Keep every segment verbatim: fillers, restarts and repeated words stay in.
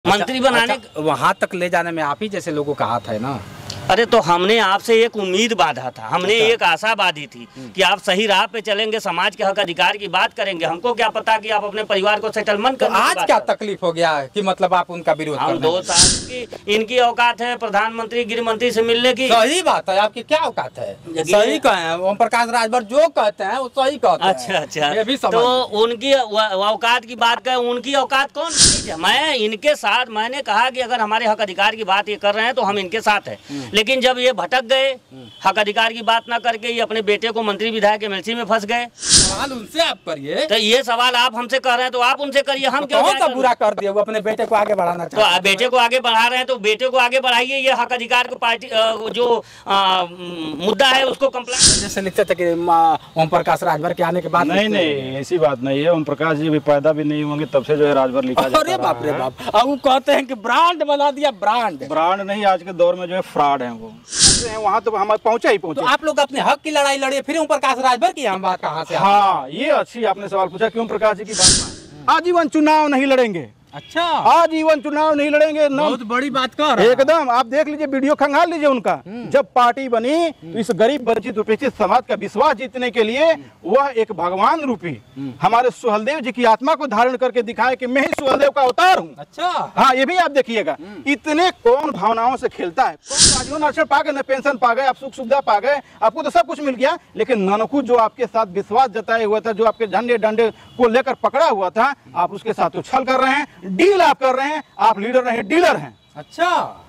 मंत्री बनाने अच्छा, वहाँ तक ले जाने में आप ही जैसे लोगों का हाथ है ना। अरे तो हमने आपसे एक उम्मीद बांधा था, हमने अच्छा। एक आशा बांधी थी कि आप सही राह पे चलेंगे, समाज के हक अधिकार की बात करेंगे। हमको क्या पता कि आप अपने परिवार को सेटलमेंट तो करने की आज बात क्या कर- तकलीफ हो गया है कि मतलब आप उनका विरोध हम करने दो लगे? साल की इनकी औकात है प्रधानमंत्री गृह मंत्री से मिलने की। सही बात है, आपकी क्या औकात है? देखिए- सही कहे ओम प्रकाश राजभर जो कहते हैं वो सही कहते हैं। अच्छा अच्छा, ये भी समझ तो लीजिए। उनकी व- औकात की बात करें, उनकी औकात कौन सी है? मैं इनके साथ, मैंने कहा कि अगर हमारे हक अधिकार की बात ये कर रहे हैं तो हम इनके साथ हैं। लेकिन जब ये भटक गए, हक अधिकार की बात ना करके ये अपने बेटे को मंत्री विधायक एमएलसी में फंस गए, सवाल उनसे आप करिए। तो ये सवाल आप हमसे कर रहे हैं तो आप उनसे करिए, हम क्यों कौन जाए सा करें? बुरा कर दिया? वो अपने बेटे को आगे बढ़ाना तो चाहते आप हैं। बेटे को आगे बढ़ा रहे हैं तो बेटे को आगे बढ़ाइए। ये हक अधिकार को पार्टी अ, जो अ, मुद्दा है उसको कंप्लेंट। जैसे लिखते थे कि माँ ओम प्रकाश राजभर के आने के बाद नहीं नहीं ऐसी बात नहीं है। ओम प्रकाश जी भी पैदा भी नहीं होंगे तब से जो है राजभर लिखा जाता अरे बाप रे रहा है। बाप, अब वो कहते हैं कि ब्रांड बना दिया, ब्रांड। ब्रांड नहीं, आज के दौर में जो है फ्रॉड है वो। वहाँ तो हम पहुँचा ही तो पहुँचे। आप लोग अपने हक की लड़ाई लड़िए, फिर ओम प्रकाश राजभर की हम बात कहाँ से? हाँ, ये अच्छी आपने सवाल पूछा कि ओम प्रकाश जी की बात। आजीवन चुनाव नहीं लड़ेंगे, अच्छा, आजीवन चुनाव नहीं लड़ेंगे। नाम बहुत बड़ी बात कर रहे हैं। एकदम आप देख लीजिए, वीडियो खंगाल लीजिए उनका। जब पार्टी बनी तो इस गरीब वंचित उपेक्षित समाज का विश्वास जीतने के लिए वह एक भगवान रूपी हमारे सुहलदेव जी की आत्मा को धारण करके दिखाए कि मैं ही सुहलदेव का अवतार हूँ। अच्छा, हाँ, ये भी आप देखिएगा। इतने कौन भावनाओं से खेलता है। कौन आजीवन आरक्षण पा गए, न पेंशन पा गए, आप सुख सुविधा पा गए, आपको तो सब कुछ मिल गया, लेकिन ननकू जो आपके साथ विश्वास जताए हुआ था, जो आपके झंडे डंडे को लेकर पकड़ा हुआ था, आप उसके साथ उछल कर रहे हैं, डील आप कर रहे हैं। आप लीडर नहीं डीलर हैं। अच्छा,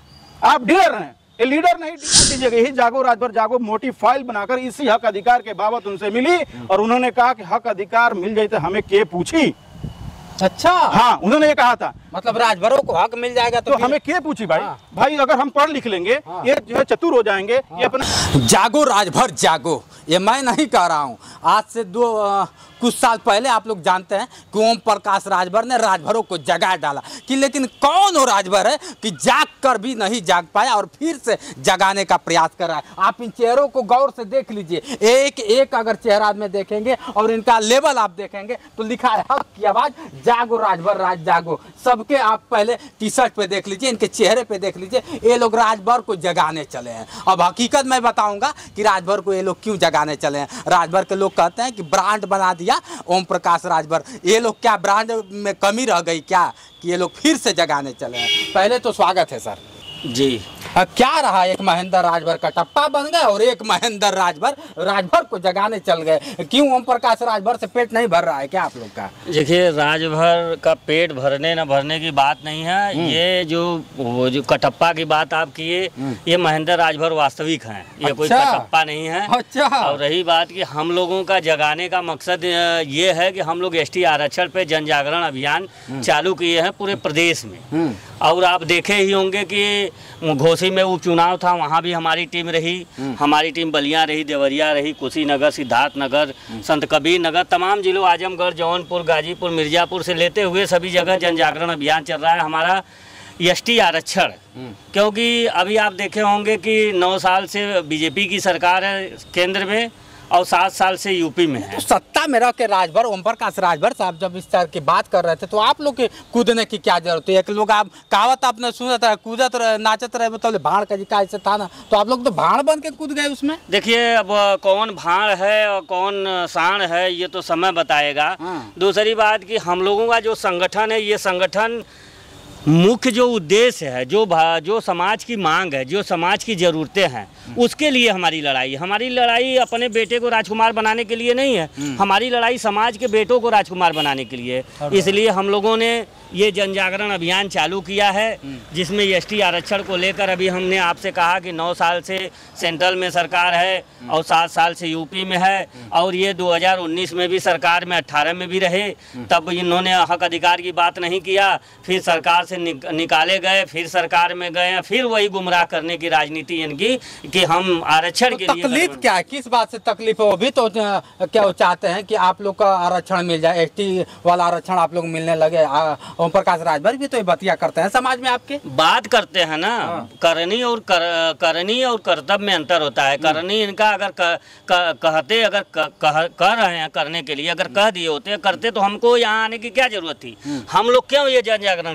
आप डीलर हैं, ये लीडर नहीं। डीलर यही जागो राजभर जागो मोटी फाइल बनाकर इसी हक अधिकार के बाबत उनसे मिली और उन्होंने कहा कि हक अधिकार मिल जाए तो हमें के पूछी। अच्छा, हाँ, उन्होंने ये कहा था। मतलब राजभरों को हक मिल जाएगा तो, तो फिर- हमें के पूछी भाई। हाँ। भाई अगर हम पढ़ लिख लेंगे, ये जो है चतुर हो जाएंगे, ये अपना जागो राजभर जागो, ये मैं नहीं कह रहा हूँ। आज से दो आ, कुछ साल पहले आप लोग जानते हैं कि ओम प्रकाश राजभर ने राजभरों को जगा डाला कि, लेकिन कौन वो राजभर है कि जाग कर भी नहीं जाग पाया और फिर से जगाने का प्रयास कर रहा है। आप इन चेहरों को गौर से देख लीजिए, एक एक अगर चेहरा में देखेंगे और इनका लेवल आप देखेंगे तो लिखा है हक की आवाज, जागो राजभर राज जागो। सबके आप पहले टी शर्ट पे देख लीजिए, इनके चेहरे पे देख लीजिए, ये लोग राजभर को जगाने चले हैं। अब हकीकत मैं बताऊंगा कि राजभर को ये लोग क्यों जगाने चले हैं। राजभर के लोग कहते हैं कि ब्रांड बना दिया ओम प्रकाश राजभर। ये लोग क्या ब्रांड में कमी रह गई क्या कि ये लोग फिर से जगाने चले हैं? पहले तो स्वागत है सर जी। अब क्या रहा, एक महेंद्र राजभर का टप्पा बन गए और एक महेंद्र राजभर राजभर को जगाने चल गए। क्यों ओम प्रकाश राजभर से पेट नहीं भर रहा है क्या आप लोग का? देखिए, राजभर का पेट भरने न भरने की बात नहीं है। ये जो वो जो कटप्पा की बात आप किए, ये महेंद्र राजभर वास्तविक हैं, ये कोई अच्छा। कटप्पा नहीं है। अच्छा, और रही बात कि हम लोगों का जगाने का मकसद अ, ये है कि हम लोग एसटी आरक्षण पे जन जागरण अभियान चालू किए हैं पूरे प्रदेश में। और आप देखे ही होंगे कि घोसी में उपचुनाव था, वहाँ भी हमारी टीम रही। हमारी टीम बलिया रही, देवरिया रही, कुशीनगर, सिद्धार्थनगर, संत कबीर नगर, तमाम जिलों, आजमगढ़, जौनपुर, गाजीपुर, मिर्जापुर से लेते हुए सभी जगह जन जागरण अभियान चल रहा है हमारा एसटी आरक्षण। क्योंकि अभी आप देखे होंगे कि नौ साल से बीजेपी की सरकार है केंद्र में और सात साल से यूपी में है। तो सत्ता में रह के राजभर ओम प्रकाश राजभर साहब जब इस तरह की बात कर रहे थे तो आप लोग के कूदने की क्या जरूरत है? एक लोग आप कहावत आपने सुना था, कूदत रहे नाचत रहे मतलब भाड़ का जी का ऐसे था ना, तो आप लोग तो भाड़ बन के कूद गए उसमें। देखिए, अब कौन भाड़ है और कौन सांड है ये तो समय बताएगा। हाँ। दूसरी बात कि हम लोगों का जो संगठन है, ये संगठन मुख्य जो उद्देश्य है, जो जो समाज की मांग है, जो समाज की ज़रूरतें हैं, उसके लिए हमारी लड़ाई। हमारी लड़ाई अपने बेटे को राजकुमार बनाने के लिए नहीं है, हमारी लड़ाई समाज के बेटों को राजकुमार बनाने के लिए। इसलिए हम लोगों ने ये जन जागरण अभियान चालू किया है, जिसमें एसटी आरक्षण को लेकर अभी हमने आपसे कहा कि नौ साल से सेंट्रल में सरकार है और सात साल से यूपी में है, और ये दो हज़ार उन्नीस में भी सरकार में, अट्ठारह में भी रहे, तब इन्होंने हक अधिकार की बात नहीं किया। फिर सरकार से निक, निकाले गए, फिर सरकार में गए, फिर वही गुमराह करने की राजनीति इनकी कि हम आरक्षण के लिए। तकलीफ क्या है, किस बात से तकलीफ है? वो भी तो क्या वो चाहते हैं कि आप लोग का आरक्षण मिल जाए, एसटी वाला आरक्षण आप लोग मिलने लगे। ओम प्रकाश राजभर भी तो ये बतिया करते हैं समाज में आपके। बात करते हैं ना, करनी और कर, करनी और कर्तव्य में अंतर होता है। करनी इनका अगर क, क, कहते अगर क, कह, कह रहे हैं करने के लिए, अगर कह दिए होते करते तो हमको यहाँ आने की क्या जरूरत थी? हम लोग क्यों ये जन जागरण करते?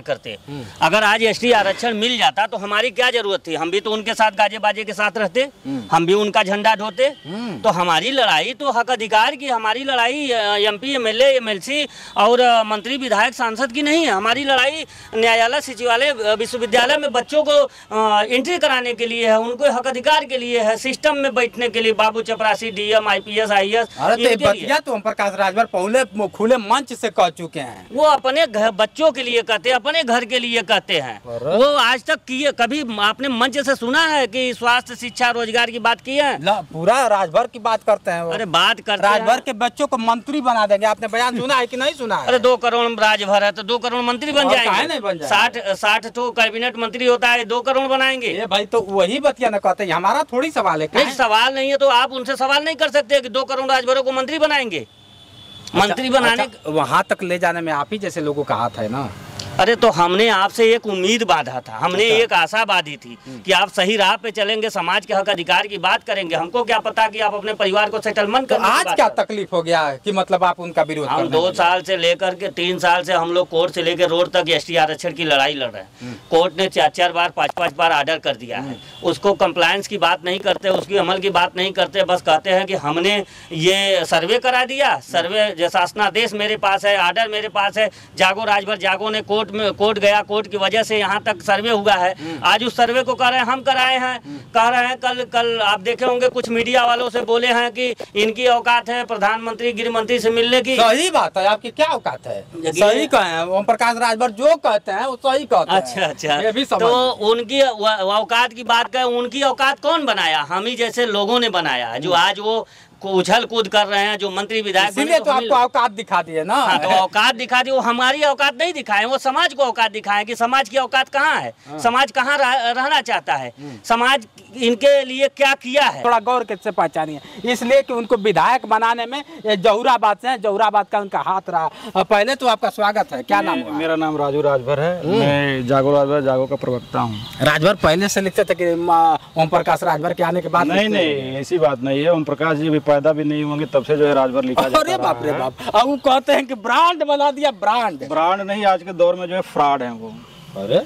अगर आज एसटी आरक्षण मिल जाता तो हमारी क्या जरूरत थी? हम भी तो उनके साथ गाजे बाजे के साथ रहते, हम भी उनका झंडा ढोते। तो हमारी लड़ाई तो हक अधिकार की, हमारी लड़ाई एमपी एमएलए एमएलसी और मंत्री विधायक सांसद की नहीं है। हमारी लड़ाई न्यायालय सचिवालय विश्वविद्यालय में बच्चों को एंट्री कराने के लिए है, उनको हक अधिकार के लिए है, सिस्टम में बैठने के लिए, बाबू चपरासी डीएम आईपीएस आईएएस। अरे तो ओम प्रकाश राजभर पहले खुले मंच से कह चुके हैं, वो अपने घर बच्चों के लिए कहते हैं, अपने घर के लिए कहते हैं। वो आज तक किए, कभी आपने मंच से सुना है कि स्वास्थ्य शिक्षा रोजगार की बात की है? पूरा राजभर की बात करते हैं वो। अरे बात करते राजभर के बच्चों को मंत्री बना देंगे, आपने बयान सुना है कि नहीं सुना है? अरे दो करोड़ राजभर है तो दो करोड़ मंत्री बन जाएंगे। नहीं बन जाएंगे? साठ साठ तो कैबिनेट मंत्री होता है, दो करोड़ बनाएंगे। ये भाई तो वही बतिया न कहते हैं, हमारा थोड़ी सवाल है। नहीं सवाल नहीं है तो आप उनसे सवाल नहीं कर सकते कि दो करोड़ राजभरों को मंत्री बनाएंगे। मंत्री बनाने अच्छा, वहाँ तक ले जाने में आप ही जैसे लोगों का हाथ है ना। अरे तो हमने आपसे एक उम्मीद बांधा था, हमने एक आशा बांधी थी कि आप सही राह पे चलेंगे, समाज के हक अधिकार की बात करेंगे। हमको क्या पता कि आप अपने परिवार को सेटलमेंट कर। तो आज क्या तकलीफ हो गया है कि मतलब आप उनका विरोध? हम दो साल से लेकर के तीन साल से हम लोग कोर्ट से लेकर रोड तक एसटी आरक्षण की लड़ाई लड़ रहे हैं। कोर्ट ने चार चार बार पाँच पाँच बार आर्डर कर दिया है, उसको कंप्लायंस की बात नहीं करते, उसकी अमल की बात नहीं करते, बस कहते हैं कि हमने ये सर्वे करा दिया, सर्वे शासनादेश मेरे पास है, आर्डर मेरे पास है, जागो राजभर जागो ने कोर्ट में कोर्ट गया, कोर्ट की वजह से यहाँ तक सर्वे हुआ है। आज उस सर्वे को कह रहे हैं हम कराए हैं, कह रहे हैं कल कल आप देखे होंगे कुछ मीडिया वालों से बोले हैं कि इनकी औकात है प्रधानमंत्री गृह मंत्री से मिलने की। सही बात है, आपकी क्या औकात है? सही कहे ओम प्रकाश राजभर जो कहते हैं वो सही कहते हैं। अच्छा अच्छा, ये भी तो उनकी औकात की बात करें, उनकी औकात कौन बनाया? हम ही जैसे लोगों ने बनाया, जो आज वो उछल कूद कर रहे हैं, जो मंत्री विधायक। इसलिए तो आपको औकात दिखा दिए ना। हाँ, तो औकात दिखा दी, वो हमारी औकात नहीं दिखाए, वो समाज को औकात दिखाए कि समाज की औकात कहाँ है, समाज कहाँ रह, रहना चाहता है, समाज इनके लिए क्या किया है। थोड़ा गौर से पहचानिए, इसलिए कि उनको विधायक बनाने में जहुराबाद से, जहुराबाद का उनका हाथ रहा। पहले तो आपका स्वागत है, क्या नाम? मेरा नाम राजू राजभर है, मैं जागो राजभर जागो का प्रवक्ता हूँ। राजभर पहले से लिखते थे कि ओम प्रकाश राजभर के आने के बाद? नहीं नहीं, ऐसी बात नहीं है। ओम प्रकाश जी पैदा भी नहीं होंगे तब से जो है राजभर लिखा जाता है। अरे बाप रे बाप, अब वो कहते हैं कि ब्रांड बना दिया। ब्रांड ब्रांड नहीं, आज के दौर में जो है फ्रॉड है वो। अरे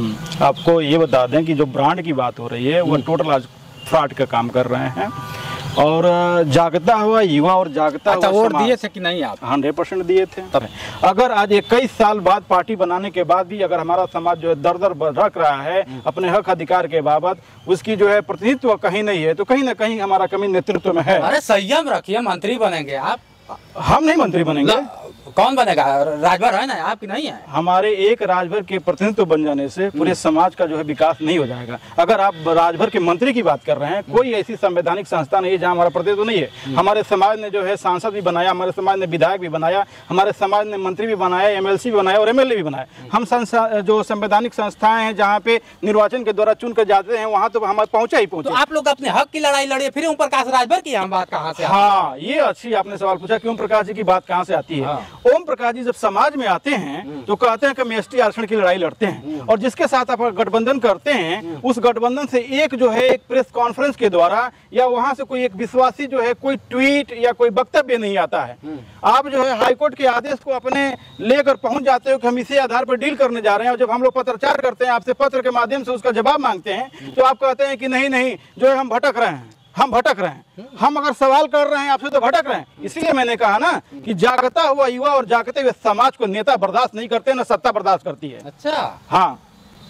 आपको ये बता दें कि जो ब्रांड की बात हो रही है वो टोटल आज फ्रॉड का काम कर रहे हैं। और जागता हुआ युवा और जागता अच्छा, वोट दिए थे कि नहीं आप? हंड्रेड परसेंट दिए थे। अगर आज इक्कीस साल बाद पार्टी बनाने के बाद भी अगर हमारा समाज जो है दर दर भटक रहा है अपने हक अधिकार के बाबत, उसकी जो है प्रतिनिधित्व कहीं नहीं है, तो कहीं ना कहीं हमारा कमी नेतृत्व में है। अरे संयम रखिए, मंत्री बनेंगे आप। हम नहीं मंत्री बनेंगे। कौन बनेगा? राजभर है ना, आपकी नहीं है। हमारे एक राजभर के प्रतिनिधित्व बन जाने से पूरे समाज का जो है विकास नहीं हो जाएगा। अगर आप राजभर के मंत्री की बात कर रहे हैं, कोई ऐसी संवैधानिक संस्था नहीं है जहां हमारा प्रतिनिधित्व नहीं है। हमारे समाज ने जो है सांसद भी बनाया, हमारे समाज ने विधायक भी बनाया, हमारे समाज ने मंत्री भी बनाया, एमएलसी भी बनाया और एमएलए भी बनाया। हम संस्था जो संवैधानिक संस्थाएं हैं जहाँ पे निर्वाचन के द्वारा चुन कर जाते हैं, वहाँ तो हमारे पहुंचा ही पहुंचे। तो आप लोग अपने हक की लड़ाई लड़िए, फिर ओम प्रकाश राजभर की हम बात कहाँ से? हाँ, ये अच्छी आपने सवाल पूछा कि ओम प्रकाश जी की बात कहाँ से आती है। ओम प्रकाश जी जब समाज में आते हैं तो कहते हैं कि हम एसटी आरक्षण की लड़ाई लड़ते हैं, और जिसके साथ आप गठबंधन करते हैं उस गठबंधन से एक जो है एक प्रेस कॉन्फ्रेंस के द्वारा या वहां से कोई एक विश्वासी जो है कोई ट्वीट या कोई वक्तव्य नहीं आता है। आप जो है हाईकोर्ट के आदेश को अपने लेकर पहुंच जाते हो कि हम इसी आधार पर डील करने जा रहे हैं, और जब हम लोग पत्रचार करते हैं, आपसे पत्र के माध्यम से उसका जवाब मांगते हैं, तो आप कहते हैं कि नहीं नहीं जो है हम भटक रहे हैं, हम भटक रहे हैं। हम अगर सवाल कर रहे हैं आपसे तो भटक रहे हैं। इसलिए मैंने कहा ना कि जागता हुआ युवा और जागते हुए समाज को नेता बर्दाश्त नहीं करते, ना सत्ता बर्दाश्त करती है। अच्छा, हाँ,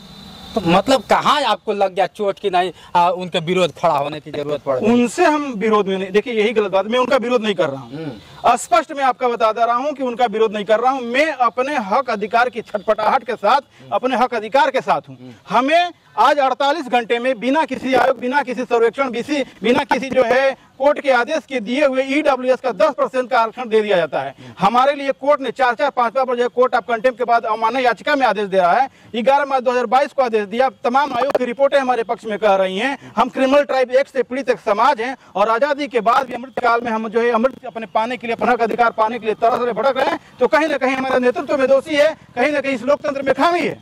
तो मतलब कहाँ आपको लग गया चोट की नहीं आ, उनके विरोध खड़ा होने की जरूरत पड़ रही? उनसे हम विरोध में नहीं, देखिए यही गलत बात, मैं उनका विरोध नहीं कर रहा हूँ। स्पष्ट मैं आपका बता दे रहा हूँ कि उनका विरोध नहीं कर रहा हूँ। मैं अपने हक अधिकार की छटपटाहट के साथ, अपने हक अधिकार के साथ हूँ। हमें आज अड़तालीस घंटे में बिना किसी आयोग, बिना किसी सर्वेक्षण, बिना किसी जो है कोर्ट के आदेश के दिए हुए ईडब्ल्यूएस का दस परसेंट का आरक्षण दे दिया जाता है। हमारे लिए कोर्ट ने चार चार पांच पांच जो कोर्ट ऑफ कंटेम्प्ट के बाद अवमानना याचिका में आदेश दे रहा है। ग्यारह मार्च दो हजार बाईस को आदेश दिया। तमाम आयोग की रिपोर्टें हमारे पक्ष में कह रही हैं हम क्रिमिनल ट्राइब एक्ट से पीड़ित एक समाज हैं, और आजादी के बाद भी अमृतकाल में हम जो है अमृत अपने पाने के लिए, अपना अधिकार पाने के लिए तरह तरह भटक रहे हैं। तो कहीं ना कहीं हमारा नेतृत्व में दोषी है, कहीं ना कहीं इस लोकतंत्र में खामी है।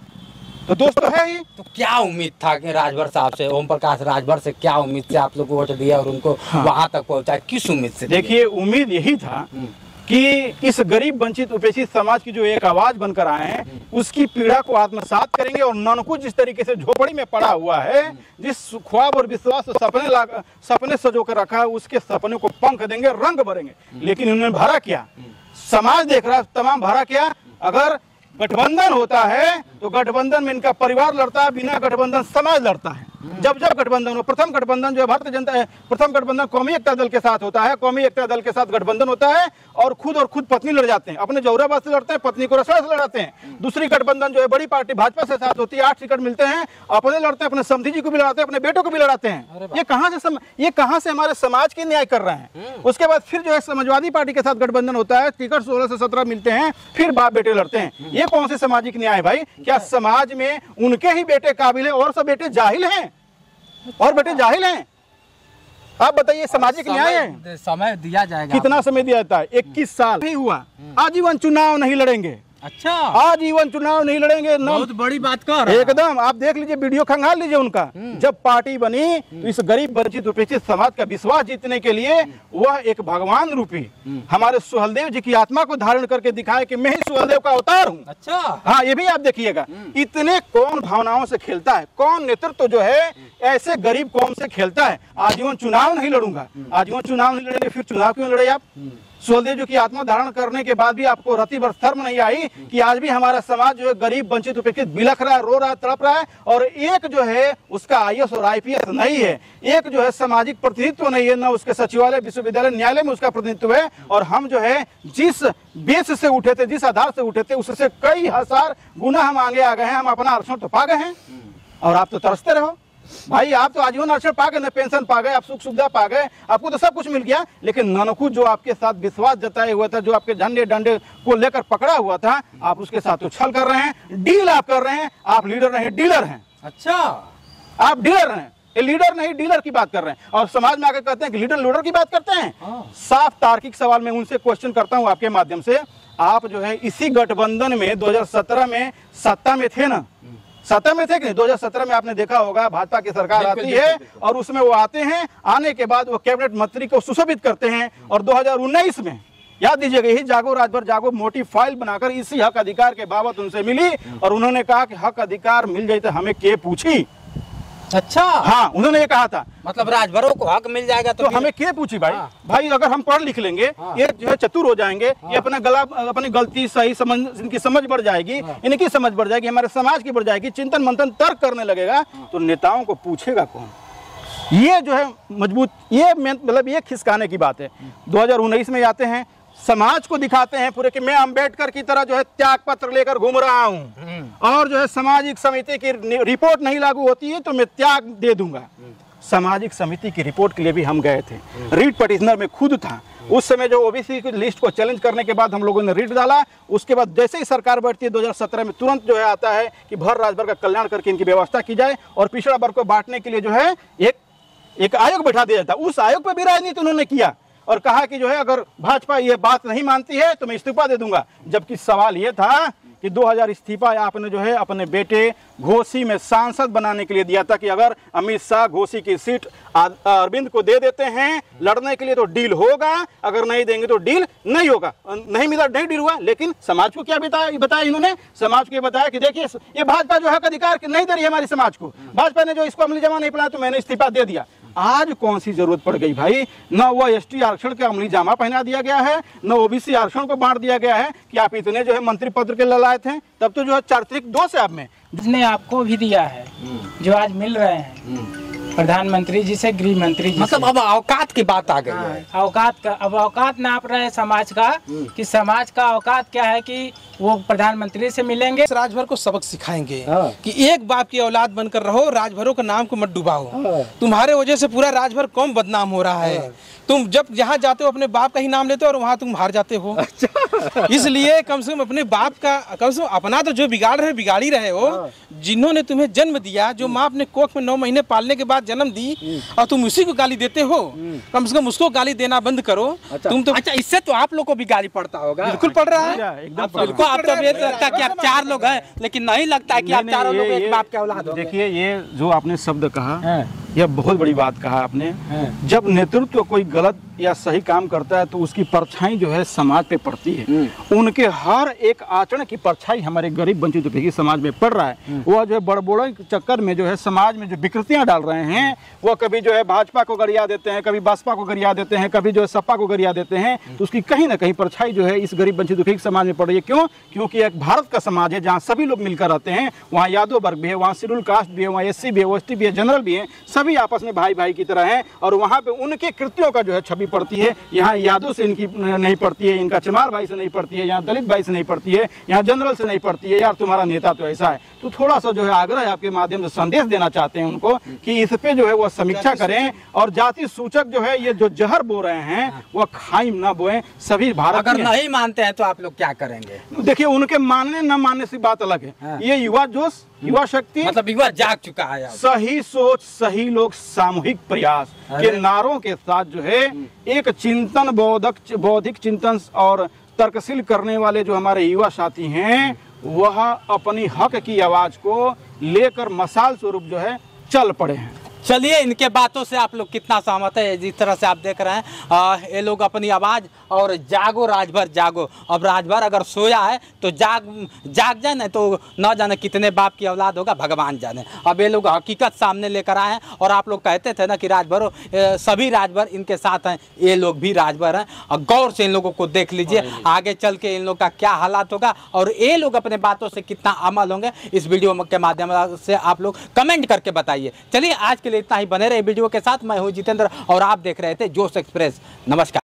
तो दोस्त तो है ही। तो क्या उम्मीद था कि राजभर साहब से, ओम प्रकाश राजभर से क्या उम्मीद से आप लोग वोट दिया और उनको हाँ। वहां तक पहुंचाए? किस उम्मीद से? देखिए, उम्मीद यही था कि इस गरीब वंचित उपेक्षित समाज की जो एक आवाज बनकर आए हैं उसकी पीड़ा को आत्मसात करेंगे और ननकू जिस तरीके से झोपड़ी में पड़ा हुआ है, जिस ख्वाब और विश्वास और सपने लाग सपने सजो कर रखा है, उसके सपने को पंख देंगे, रंग भरेंगे। लेकिन इन्होंने भरा क्या? समाज देख रहा है तमाम भरा क्या? अगर गठबंधन होता है तो गठबंधन में इनका परिवार लड़ता है, बिना गठबंधन समाज लड़ता है। जब जब गठबंधन हो, प्रथम गठबंधन जो है भारतीय जनता है, प्रथम गठबंधन कौमी एकता दल के साथ होता है, कौमी एकता दल के साथ गठबंधन होता है और खुद और खुद पत्नी लड़ जाते हैं, अपने जौहराबाद से लड़ते हैं, पत्नी को रसड़ा से लड़ाते हैं। दूसरी गठबंधन जो है बड़ी पार्टी भाजपा से साथ होती है, आठ टिकट मिलते हैं, अपने लड़ते हैं, अपने समधी जी को भी लड़ाते हैं, अपने बेटों को भी लड़ाते हैं। ये कहाँ से सम, ये कहाँ से हमारे समाज के न्याय कर रहे हैं? उसके बाद फिर जो है समाजवादी पार्टी के साथ गठबंधन होता है, टिकट सोलह से सत्रह मिलते हैं, फिर बाप बेटे लड़ते हैं। ये कौन से सामाजिक न्याय है भाई? क्या समाज में उनके ही बेटे काबिल है और सब बेटे जाहिल हैं? और बेटे जाहिल हैं? आप बताइए, सामाजिक न्याय है? समय दिया जाएगा। कितना समय दिया जाता है? इक्कीस साल नहीं हुआ, आजीवन चुनाव नहीं लड़ेंगे। अच्छा, आजीवन चुनाव नहीं लड़ेंगे। बहुत बड़ी बात कर रहा है। एकदम आप देख लीजिए, वीडियो खंगाल लीजिए उनका। जब पार्टी बनी तो इस गरीब वंचित उपेक्षित समाज का विश्वास जीतने के लिए वह एक भगवान रूपी हमारे सुहलदेव जी की आत्मा को धारण करके दिखाए कि मैं ही सुहलदेव का अवतार हूँ। अच्छा, हाँ, ये भी आप देखिएगा। इतने कौन भावनाओं से खेलता है, कौन नेतृत्व जो है ऐसे गरीब कौम से खेलता है? आजीवन चुनाव नहीं लड़ूंगा। आजीवन चुनाव नहीं लड़ेंगे, फिर चुनाव क्यों लड़े आप? सुहलदेव जी की आत्मा धारण करने के बाद भी आपको रति भर शर्म नहीं आई कि आज भी हमारा समाज जो है गरीब वंचित उपेक्षित बिलख रहा है, रो रहा है, तड़प रहा है, और एक जो है उसका आई ए एस और आई पी एस नहीं है, एक जो है सामाजिक प्रतिनिधित्व नहीं है, न उसके सचिवालय विश्वविद्यालय न्यायालय में उसका प्रतिनिधित्व है। और हम जो है जिस बेस से उठे थे, जिस आधार से उठे थे, उससे कई हजार गुना हम आगे आ गए हैं। हम अपना आरक्षण तो पा गए हैं और आप तो तरसते रहो भाई। आप तो आजीवन आरक्षण पा गए, न पेंशन पा गए, आप सुख सुविधा पा गए, आपको तो सब कुछ मिल गया। लेकिन ननकू जो आपके साथ विश्वास जताए हुआ था, जो आपके झंडे डंडे को लेकर पकड़ा हुआ था, आप उसके साथ तो छल कर रहे हैं, डील आप कर रहे हैं। आप लीडर नहीं, डीलर हैं। अच्छा, आप डीलर हैं, ये लीडर नहीं डीलर की बात कर रहे हैं। और समाज में आकर कहते हैं कि लीडर लीडर की बात करते हैं। साफ तार्किक सवाल में उनसे क्वेश्चन करता हूं आपके माध्यम से। आप जो है इसी गठबंधन में दो हजार सत्रह में सत्ता में थे ना? सत्ता में थे कि नहीं? दो हजार सत्रह में आपने देखा होगा भाजपा की सरकार आती है और उसमें वो आते हैं, आने के बाद वो कैबिनेट मंत्री को सुशोभित करते हैं। और दो हजार उन्नीस में याद दीजिएगा, यही जागो राजभर जागो मोटी फाइल बनाकर इसी हक अधिकार के बाबत उनसे मिली और उन्होंने कहा कि हक अधिकार मिल जाए तो हमें के पूछी। अच्छा, हाँ, उन्होंने ये कहा था, मतलब राजभरों को हक मिल जाएगा तो, तो हमें क्या पूछी भाई? हाँ। भाई अगर हम पढ़ लिख लेंगे, हाँ। ये जो है चतुर हो जाएंगे, हाँ। ये अपना गला अपनी गलती सही समझ, इनकी समझ बढ़ जाएगी, हाँ। इनकी समझ बढ़ जाएगी, हमारे समाज की बढ़ जाएगी, चिंतन मंथन तर्क करने लगेगा, हाँ। तो नेताओं को पूछेगा कौन? ये जो है मजबूत, ये मतलब ये खिसकाने की बात है। दो हजार उन्नीस में आते हैं, समाज को दिखाते हैं पूरे कि मैं अंबेडकर की तरह जो है त्याग पत्र लेकर घूम रहा हूं और जो है सामाजिक समिति की रिपोर्ट नहीं लागू होती है तो मैं त्याग दे दूंगा। सामाजिक समिति की रिपोर्ट के लिए भी हम गए थे, रीट पटिशनर में खुद था। उस समय जो ओबीसी की लिस्ट को चैलेंज करने के बाद हम लोगों ने रीट डाला। उसके बाद जैसे ही सरकार बैठती है दो हजार सत्रह में तुरंत जो है आता है कि भर राजभर का कल्याण करके इनकी व्यवस्था की जाए और पिछड़ा वर्ग को बांटने के लिए जो है एक एक आयोग बैठा दिया जाता। उस आयोग पर भी राजनीति उन्होंने किया और कहा कि जो है अगर भाजपा ये बात नहीं मानती है तो मैं इस्तीफा दे दूंगा। जबकि सवाल ये था कि दो हजार इस्तीफा आपने जो है अपने बेटे घोसी में सांसद बनाने के लिए दिया था कि अगर अमित शाह घोसी की सीट अरविंद को दे देते हैं लड़ने के लिए तो डील होगा, अगर नहीं देंगे तो डील नहीं होगा। नहीं मिला, नहीं डील हुआ। लेकिन समाज को क्या बताया बताया इन्होंने? समाज को ये बताया कि देखिए ये भाजपा जो हक अधिकार नहीं दे रही है हमारे समाज को, भाजपा ने जो इसको अमली जामा नहीं पढ़ा तो मैंने इस्तीफा दे दिया। आज कौन सी जरूरत पड़ गई भाई? न वो एसटी आरक्षण के अमली जामा पहना दिया गया है, न ओबीसी आरक्षण को बांट दिया गया है कि आप इतने जो है मंत्री पद के ललायत हैं। तब तो जो है चारित्रिक दोष है आप में। जिसने आपको भी दिया है जो आज मिल रहे हैं प्रधानमंत्री जी से गृह मंत्री जी, मतलब अब औकात की बात आ गई हाँ, है। औकात का अब औकात नाप रहे हैं समाज का कि समाज का औकात क्या है कि वो प्रधानमंत्री से मिलेंगे, राजभर को सबक सिखाएंगे कि एक बाप की औलाद बनकर रहो, राजभरों का नाम को मत डुबाओ। तुम्हारे वजह से पूरा राजभर कौन बदनाम हो रहा है। तुम जब जहाँ जाते हो अपने बाप का ही नाम लेते हो और वहाँ तुम हार जाते हो। अच्छा। इसलिए कम से कम अपने बाप का, कम से कम अपना तो जो बिगाड़ रहे बिगाड़ ही रहे हो। जिन्होंने तुम्हें जन्म दिया, जो माँ अपने कोख में नौ महीने पालने के बाद जन्म दी और तुम उसी को गाली देते हो, कम से कम उसको गाली देना बंद करो। अच्छा। तुम तो अच्छा, इससे तो आप लोग को भी गाली पड़ता होगा। बिल्कुल पड़ रहा है। बिल्कुल, आप तो ये लगता है कि आप चार लोग हैं, लेकिन नहीं लगता है कि आप चारों लोग एक बाप के औलाद हो। देखिए ये जो आपने शब्द कहा यह बहुत बड़ी बात कहा आपने। जब नेतृत्व कोई गलत या सही काम करता है तो उसकी परछाई जो है समाज पे पड़ती है। उनके हर एक आचरण की परछाई हमारे गरीब वंचित उपयोगी समाज में पड़ रहा है। वह जो है बड़बड़ों के चक्कर में जो है समाज में जो विकृतियां डाल रहे हैं, वह कभी जो है भाजपा को गरिया देते हैं, कभी बसपा को गरिया देते हैं, कभी जो है सपा को गरिया देते हैं, तो उसकी कहीं ना कहीं परछाई जो है इस गरीब वंचित उपयोगी समाज में पड़ रही है। क्यों? क्योंकि एक भारत का समाज है जहाँ सभी लोग मिलकर रहते हैं। वहाँ यादव वर्ग भी है, वहाँ शेड्यूल कास्ट भी है, वहाँ एस सी भी है, ओएस टी भी है, जनरल भी है, सभी आपस में भाई भाई की तरह हैं। और वहाँ पे उनके कृत्यों का जो है छवि पड़ती है। यहाँ यादव से इनकी नहीं पड़ती है, इनका चमार भाई से नहीं पड़ती है, यहाँ दलित भाई से नहीं पड़ती है, यहाँ जनरल से नहीं पड़ती है। यार तुम्हारा नेता तो ऐसा है। तो थोड़ा सा जो है आग्रह आपके माध्यम से संदेश देना चाहते हैं उनको कि इस पे जो है वो समीक्षा करें और जाति सूचक जो है ये जो जहर बो रहे हैं वह खाई ना बोए। सभी भारत अगर नहीं मानते हैं तो आप लोग क्या करेंगे? देखिए, उनके मानने न मानने से बात अलग है। हाँ। ये युवा जोश, युवा शक्ति, मतलब युवा जाग चुका है। सही सोच, सही लोग, सामूहिक प्रयास के नारों के साथ जो है एक चिंतन, बौद्धिक बौद्धिक चिंतन और तर्कशील करने वाले जो हमारे युवा साथी हैं वह अपनी हक की आवाज को लेकर मसाल स्वरूप जो है चल पड़े हैं। चलिए, इनके बातों से आप लोग कितना सहमत है? जिस तरह से आप देख रहे हैं, आ, ये लोग अपनी आवाज़ और जागो राजभर जागो। अब राजभर अगर सोया है तो जाग जाग जाए, नहीं तो न जाने कितने बाप की औलाद होगा, भगवान जाने। अब ये लोग हकीकत सामने लेकर आए हैं। और आप लोग कहते थे ना कि राजभर सभी राजभर इनके साथ हैं, ये लोग भी राजभर हैं। और गौर से इन लोगों को देख लीजिए, आगे चल के इन लोग का क्या हालात होगा और ये लोग अपने बातों से कितना अमल होंगे, इस वीडियो के माध्यम से आप लोग कमेंट करके बताइए। चलिए, आज के लिए इतना ही। बने रहे वीडियो के साथ। मैं हूं जितेंद्र और आप देख रहे थे जोश एक्सप्रेस। नमस्कार।